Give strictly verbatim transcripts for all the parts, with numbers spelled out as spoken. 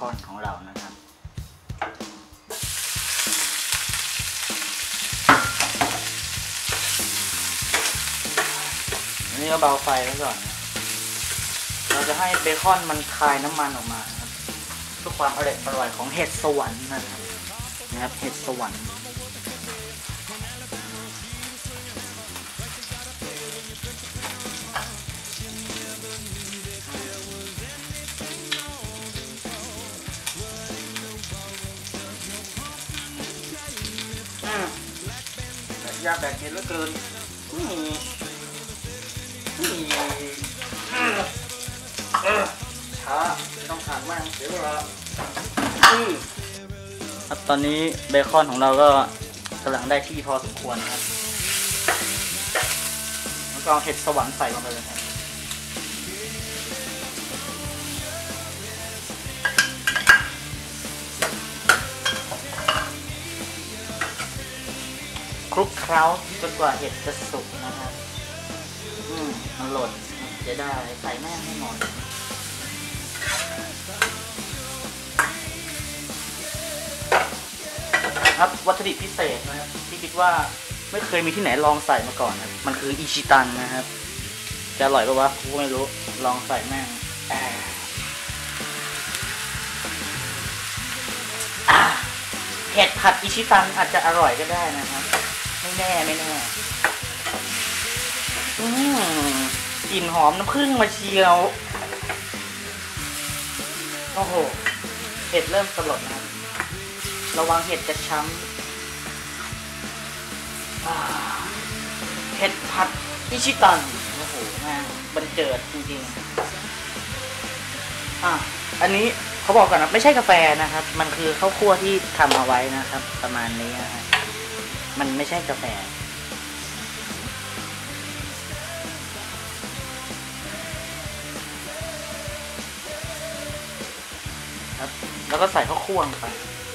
คอนของเรานะครับอันนี้ก็เบาไฟไว้ก่อนนะเราจะให้เบคอนมันคายน้ำมันออกมาครับเพื่อความอร่อยอร่อยของเห็ดสวรรค์นะครับนะครับเห็ดสวรรค์ยากแบบเย็นเหลือเกินช้าต้องผ่านมากเดี๋ยวเราครับตอนนี้เบคอนของเราก็กำลังได้ที่พอสมควรครับแล้วก็เอาเห็ดสวรรค์ใส่ลงไปเลยครับคลุกเคล้าจนกว่าเห็ดจะสุกนะครับอืมมันหล่นจะได้ใส่แม่งให้หมดครับวัตถุดิบพิเศษนะครับที่คิดว่าไม่เคยมีที่ไหนลองใส่มาก่อนนะมันคืออิชิตันนะครับจะอร่อยปะวะกูไม่รู้ลองใส่แม่งเห็ดผัดอิชิตันอาจจะอร่อยก็ได้นะครับไม่แน่ไม่แน่อืมกลิ่นหอมน้ำผึ้งมาเชียวโอ้โหเห็ดเริ่มสลดนะระวังเห็ดจะช้ำเห็ดผัดอิชิตันโอ้โหแม่งบันเจิดจริงๆอ่ะอันนี้เขาบอกก่อนนะไม่ใช่กาแฟนะครับมันคือข้าวคั่วที่ทำเอาไว้นะครับประมาณนี้นะฮะมันไม่ใช่กาแฟครับแล้วก็ใส่ข้าวคั่วลงไป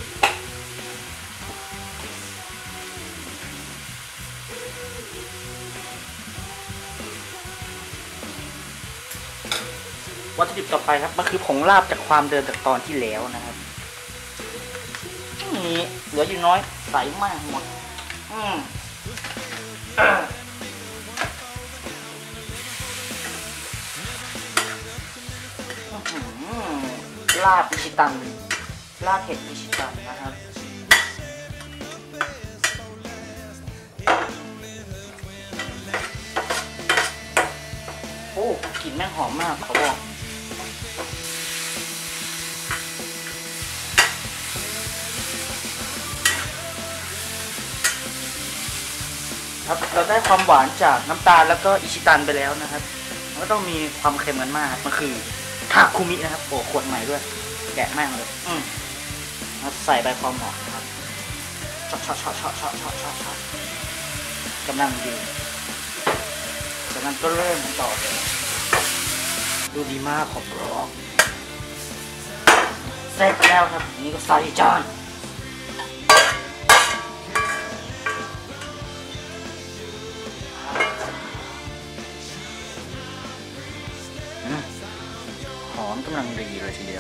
วัตถุดิบต่อไปครับมันคือผงลาบจากความเดิมจากตอนที่แล้วนะครับนี่เหลืออยู่น้อยใส่มากหมดอืมลาบอิชิตันลาบเห็ดอิชิตันนะครับโอ้กลิ่นแม่งหอมมากเขาบอกครับเราได้ความหวานจากน้ำตาลแล้วก็อิชิตันไปแล้วนะครับมันก็ต้องมีความเค็มกันมากมันคือทาคุมินะครับโอ้ขวดใหม่ด้วยแกะแม่งเลยอืมใส่ใบความหอมนะครับช็อตช็อตช็อตช็อตช็อตช็อตช็อตช็อตกำลังดีจากนั้นก็เริ่มต่อเลยดูดีมากขอบร้องเสร็จแล้วครับนี่ก็ใส่จานหอมกำลังดีเลยทีเดียว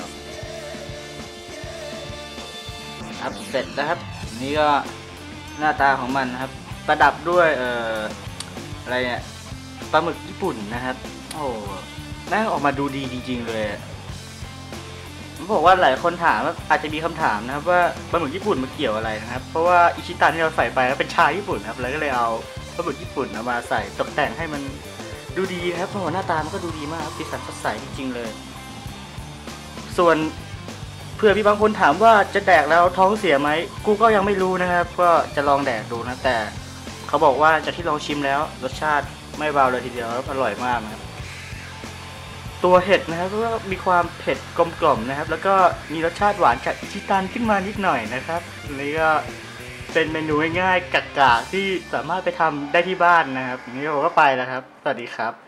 ครับเสร็จแล้วครับนี่ก็หน้าตาของมันนะครับประดับด้วยเอ่ออะไรเนี่ยปลาหมึกญี่ปุ่นนะครับโอ้แม่งออกมาดูดีจริงๆเลยผมบอกว่าหลายคนถามว่าอาจจะมีคำถามนะครับว่าปลาหมึกญี่ปุ่นมันเกี่ยวอะไรนะครับเพราะว่าอิชิตันที่เราใส่ไปแล้วเป็นชาญี่ปุ่นครับแล้วก็เลยเอาปลาหมึกญี่ปุ่นมาใส่ตกแต่งให้มันดูดีนะครับเพราะว่าหน้าตามันก็ดูดีมากสีสันสดใสจริงๆเลยส่วนเพื่อพี่บางคนถามว่าจะแดกแล้วท้องเสียไหมกูก็ยังไม่รู้นะครับก็จะลองแดกดูนะแต่เขาบอกว่าจากที่ลองชิมแล้วรสชาติไม่เบาเลยทีเดียวอร่อยมากนะครับตัวเห็ดนะครับก็มีความเผ็ดกลมกล่อมนะครับแล้วก็มีรสชาติหวานจากอิชิตันขึ้นมานิดหน่อยนะครับนี่ก็เป็นเมนูง่ายๆกักๆที่สามารถไปทำได้ที่บ้านนะครับนี่ผมก็ไปแล้วครับสวัสดีครับ